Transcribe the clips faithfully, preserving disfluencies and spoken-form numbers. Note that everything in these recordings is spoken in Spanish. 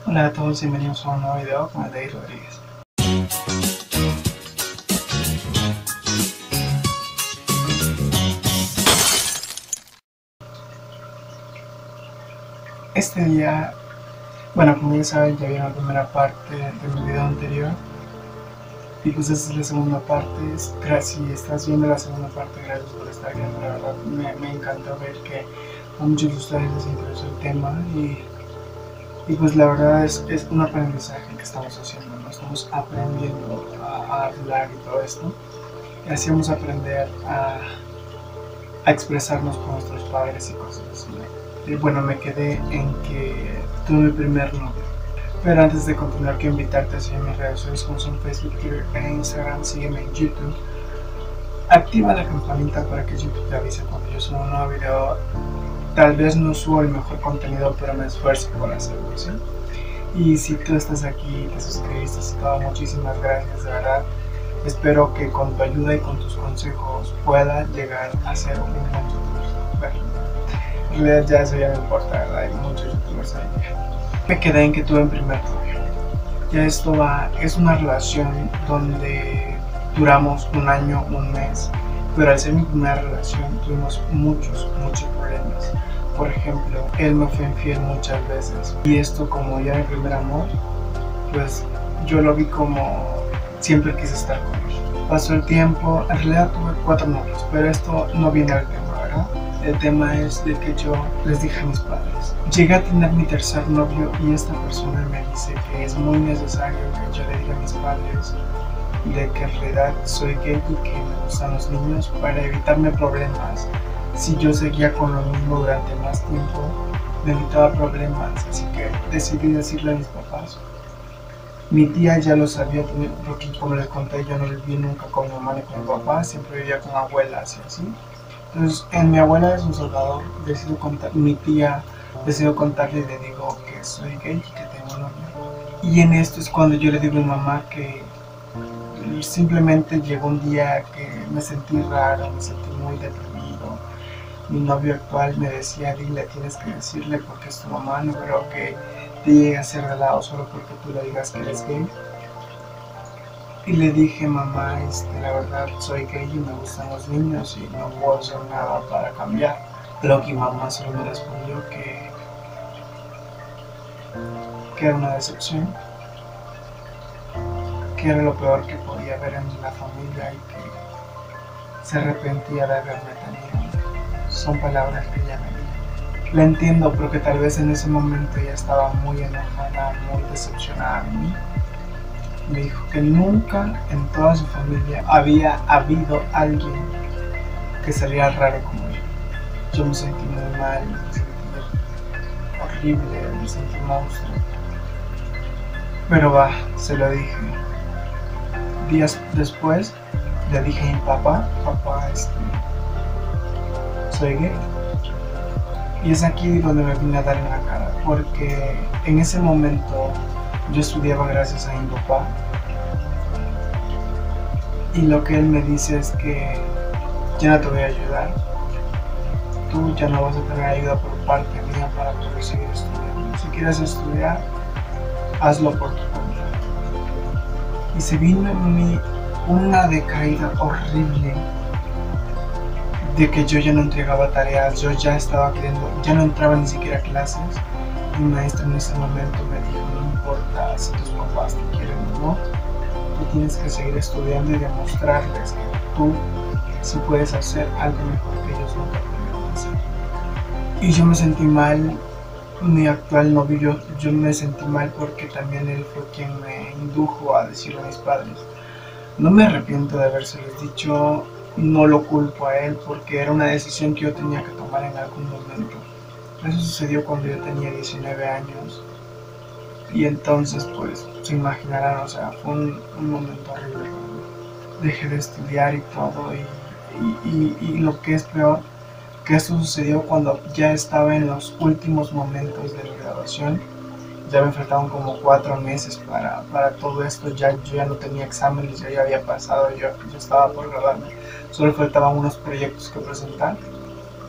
Hola a todos, bienvenidos a un nuevo video con Adair Rodríguez. Este día, bueno, como ya saben, ya vieron la primera parte de mi video anterior y pues esta es la segunda parte. Gracias, si estás viendo la segunda parte, gracias por estar viendo. La verdad me, me encantó ver que a muchos de ustedes les interesó el tema y Y pues la verdad es, es un aprendizaje que estamos haciendo, ¿no? Estamos aprendiendo a, a hablar y todo esto. Y así vamos a aprender a, a expresarnos con nuestros padres y cosas así, ¿no? Y bueno, me quedé en que tuve mi primer novio. Pero antes de continuar, quiero invitarte a seguir mis redes sociales como son Facebook, Twitter e Instagram. Sígueme en YouTube. Activa la campanita para que YouTube te avise cuando yo suba un nuevo video. Tal vez no subo el mejor contenido, pero me esfuerzo por hacerlo, ¿sí? Y si tú estás aquí, te suscribiste y todo, muchísimas gracias, de verdad. Espero que con tu ayuda y con tus consejos pueda llegar a ser un buen youtuber. Bueno, en realidad ya eso ya no importa, ¿verdad? Hay muchos youtubers ahí. Me quedé en que tuve en primer novio. Ya esto va, es una relación donde duramos un año, un mes. Pero al ser mi primera relación tuvimos muchos, muchos problemas. Por ejemplo, él me fue infiel muchas veces. Y esto, como ya mi primer amor, pues yo lo vi como siempre quise estar con él. Pasó el tiempo, en realidad tuve cuatro novios, pero esto no viene al tema, ¿verdad? El tema es de que yo les dije a mis padres. Llegué a tener mi tercer novio y esta persona me dice que es muy necesario que yo le diga a mis padres de que en realidad soy gay y que me gustan los niños para evitarme problemas. Si yo seguía con lo mismo durante más tiempo, me evitaba problemas, así que decidí decirle a mis papás. Mi tía ya lo sabía, porque como les conté, yo no viví nunca con mi mamá ni con mi papá, siempre vivía con abuelas y así. Entonces, en mi abuela es un soldador, decido contar, mi tía decido contarle y le digo que soy gay y que tengo novio. Y en esto es cuando yo le digo a mi mamá que simplemente llegó un día que me sentí raro, me sentí muy deprimido. Mi novio actual me decía, dile, tienes que decirle porque es tu mamá, no creo que te llegue a hacer de lado solo porque tú le digas que eres gay. Y le dije, mamá, este, la verdad soy gay y me gustan los niños y no puedo hacer nada para cambiar. Lo que mi mamá solo me respondió que, que era una decepción, que era lo peor que podía haber en la familia y que se arrepentía de haberme tenido. Son palabras que ella me dijo. La entiendo porque tal vez en ese momento ella estaba muy enojada, muy decepcionada de mí. Me dijo que nunca en toda su familia había habido alguien que saliera raro como yo. Yo me sentí muy mal, me sentí horrible, me sentí monstruo. Pero va, se lo dije. Días después le dije a mi papá, papá, este, soy gay. Y es aquí donde me vine a dar en la cara, porque en ese momento yo estudiaba gracias a mi papá. Y lo que él me dice es que ya no te voy a ayudar. Tú ya no vas a tener ayuda por parte mía para poder seguir estudiando. Si quieres estudiar, hazlo por tu cuenta. Y se vino en mí una decaída horrible de que yo ya no entregaba tareas, yo ya estaba queriendo, ya no entraba ni siquiera a clases. Mi maestra en ese momento me dijo, no importa si tus papás te quieren o no, tú tienes que seguir estudiando y demostrarles que tú sí puedes hacer algo mejor que ellos nunca pudieron hacer. Y yo me sentí mal. Mi actual novio, yo, yo me sentí mal porque también él fue quien me indujo a decirle a mis padres. No me arrepiento de habérselos dicho, no lo culpo a él porque era una decisión que yo tenía que tomar en algún momento. Eso sucedió cuando yo tenía diecinueve años y entonces pues se imaginarán, o sea, fue un, un momento horrible. Dejé de estudiar y todo y, y, y, y lo que es peor, que esto sucedió cuando ya estaba en los últimos momentos de mi graduación. Ya me faltaban como cuatro meses para, para todo esto, ya yo ya no tenía exámenes, ya, ya había pasado, yo, yo estaba por graduarme, solo faltaban unos proyectos que presentar,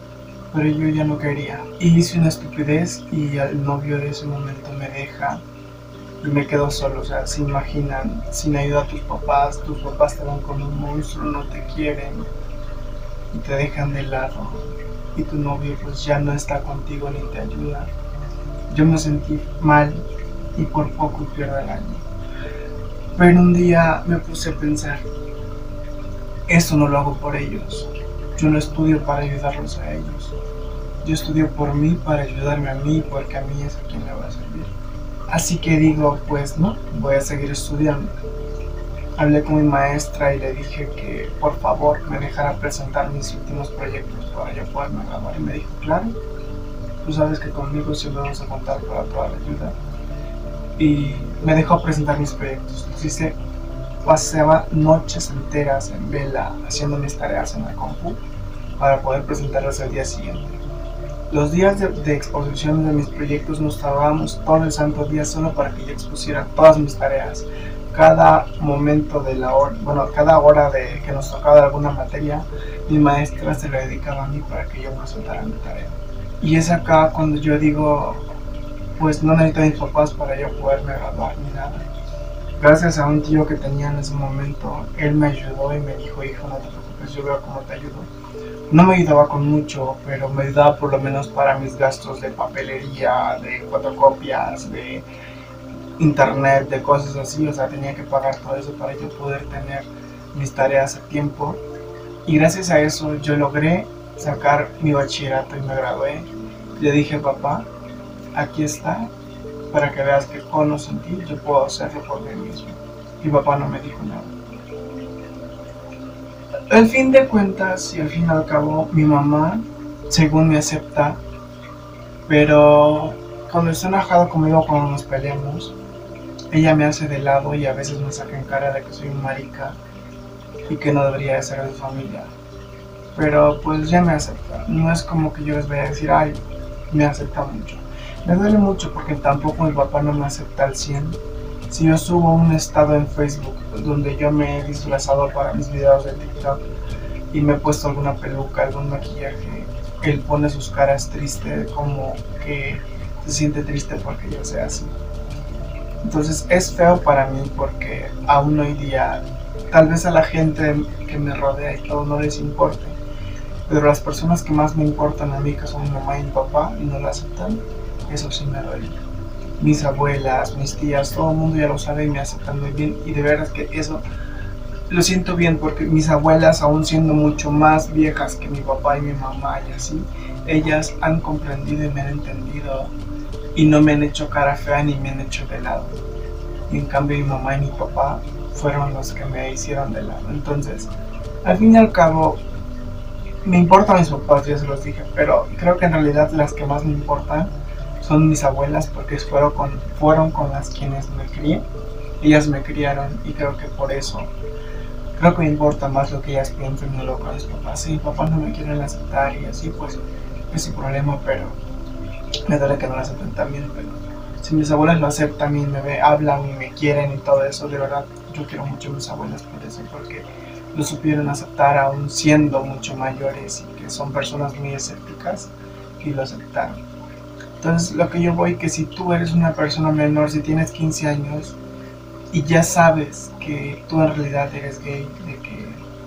pero yo ya no quería. Y hice una estupidez y el novio de ese momento me deja y me quedo solo. O sea, se imaginan, sin ayuda a tus papás, tus papás te ven como un monstruo, no te quieren y te dejan de lado, y tu novio pues ya no está contigo ni te ayuda. Yo me sentí mal y por poco pierdo el año. Pero un día me puse a pensar, esto no lo hago por ellos, yo no estudio para ayudarlos a ellos, yo estudio por mí, para ayudarme a mí, porque a mí es a quien le va a servir. Así que digo, pues no, voy a seguir estudiando. Hablé con mi maestra y le dije que por favor me dejara presentar mis últimos proyectos para yo poderme graduar, y me dijo, claro, tú sabes que conmigo siempre vamos a contar para toda la ayuda. Y me dejó presentar mis proyectos. Los hice, pasaba noches enteras en vela haciendo mis tareas en la compu para poder presentarlas al día siguiente. Los días de, de exposición de mis proyectos nos tardábamos todo el santo día solo para que yo expusiera todas mis tareas. Cada momento de la hora, bueno, cada hora de que nos tocaba de alguna materia, mi maestra se la dedicaba a mí para que yo presentara mi tarea. Y es acá cuando yo digo, pues no necesito a mis papás para yo poderme graduar ni nada. Gracias a un tío que tenía en ese momento, él me ayudó y me dijo, hijo, no te preocupes, yo veo cómo te ayudo. No me ayudaba con mucho, pero me ayudaba por lo menos para mis gastos de papelería, de fotocopias, de internet, de cosas así. O sea, tenía que pagar todo eso para yo poder tener mis tareas a tiempo. Y gracias a eso yo logré sacar mi bachillerato y me gradué. Le dije, papá, aquí está, para que veas que con o sin ti yo puedo hacerlo por mí mismo. Y papá no me dijo nada. Al fin de cuentas y al fin y al cabo, mi mamá, según me acepta, pero cuando está enojada conmigo, cuando nos peleamos, ella me hace de lado y a veces me saca en cara de que soy un marica y que no debería de ser de su familia. Pero pues ya me acepta. No es como que yo les voy a decir, ay, me acepta mucho. Me duele mucho porque tampoco mi papá no me acepta al cien. Si yo subo un estado en Facebook donde yo me he disfrazado para mis videos de TikTok y me he puesto alguna peluca, algún maquillaje, él pone sus caras tristes, como que se siente triste porque yo sea así. Entonces es feo para mí porque aún hoy día, tal vez a la gente que me rodea y todo no les importe, pero las personas que más me importan a mí, que son mi mamá y mi papá, y no la aceptan, eso sí me duele. Mis abuelas, mis tías, todo el mundo ya lo sabe y me aceptan muy bien, y de verdad que eso lo siento bien, porque mis abuelas, aún siendo mucho más viejas que mi papá y mi mamá y así, ellas han comprendido y me han entendido y no me han hecho cara fea ni me han hecho de lado. Y en cambio mi mamá y mi papá fueron los que me hicieron de lado. Entonces, al fin y al cabo, me importan mis papás, ya se los dije, pero creo que en realidad las que más me importan son mis abuelas, porque fueron con, fueron con las quienes me crié. Ellas me criaron y creo que por eso creo que me importa más lo que ellas piensan, no lo que mis papás. Si mis papás no me quieren aceptar y así, pues es su problema, pero me duele que no lo acepten también. Pero si mis abuelas lo aceptan y me ve, hablan y me quieren y todo eso, de verdad yo quiero mucho a mis abuelas por eso, porque lo supieron aceptar aún siendo mucho mayores y que son personas muy escépticas, y lo aceptaron. Entonces lo que yo voy, que si tú eres una persona menor, si tienes quince años y ya sabes que tú en realidad eres gay, de que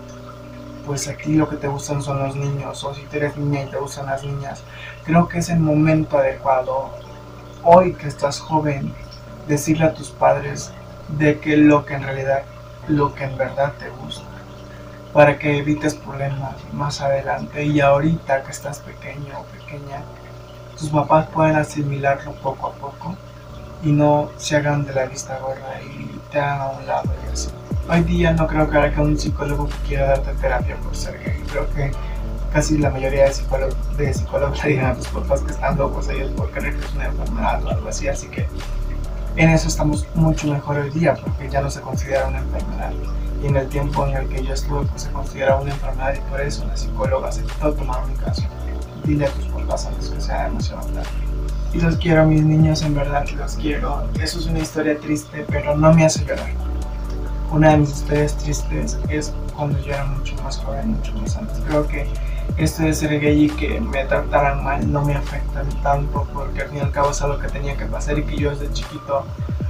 pues a ti lo que te gustan son los niños, o si tú eres niña y te gustan las niñas, creo que es el momento adecuado, hoy que estás joven, decirle a tus padres de que lo que en realidad, lo que en verdad te gusta, para que evites problemas más adelante. Y ahorita que estás pequeño o pequeña, tus papás pueden asimilarlo poco a poco y no se hagan de la vista gorda y te hagan a un lado y así. Hoy día no creo que haya un psicólogo que quiera darte terapia por ser gay. Creo que casi la mayoría de psicólogos, de psicólogos le dirán a tus papás que están locos ellos por creer que es una enfermedad o algo así. Así que en eso estamos mucho mejor hoy día, porque ya no se considera una enfermedad. Y en el tiempo en el que yo estuve, pues se consideraba una enfermedad, y por eso una psicóloga aceptó tomar mi caso. Dile a tus papás antes que sea demasiado tarde. Y los quiero a mis niños, en verdad que los quiero. Eso es una historia triste, pero no me hace llorar. Una de mis historias tristes es cuando yo era mucho más joven, mucho más antes. Creo que esto de ser gay y que me trataran mal no me afecta tanto, porque al fin y al cabo es algo que tenía que pasar y que yo desde chiquito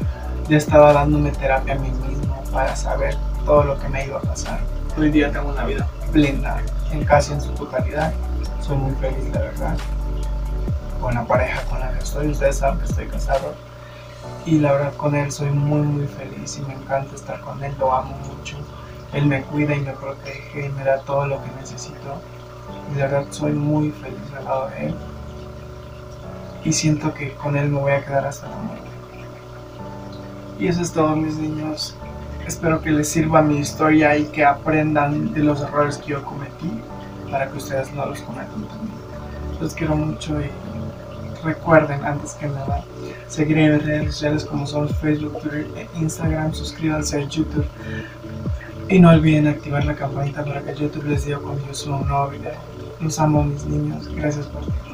ya estaba dándome terapia a mí mismo para saber todo lo que me iba a pasar. Hoy día tengo una vida plena, en casi en su totalidad. Soy muy feliz, la verdad, con la pareja con la que estoy. Ustedes saben que estoy casado y la verdad con él soy muy muy feliz y me encanta estar con él, lo amo mucho. Él me cuida y me protege y me da todo lo que necesito y la verdad soy muy feliz al lado de él y siento que con él me voy a quedar hasta la muerte. Y eso es todo, mis niños. Espero que les sirva mi historia y que aprendan de los errores que yo cometí para que ustedes no los cometan también. Los quiero mucho y recuerden, antes que nada, seguirme en redes sociales como son Facebook, Twitter e Instagram. Suscríbanse a YouTube y no olviden activar la campanita para que YouTube les diga cuando yo suba un nuevo video. Los amo, mis niños. Gracias por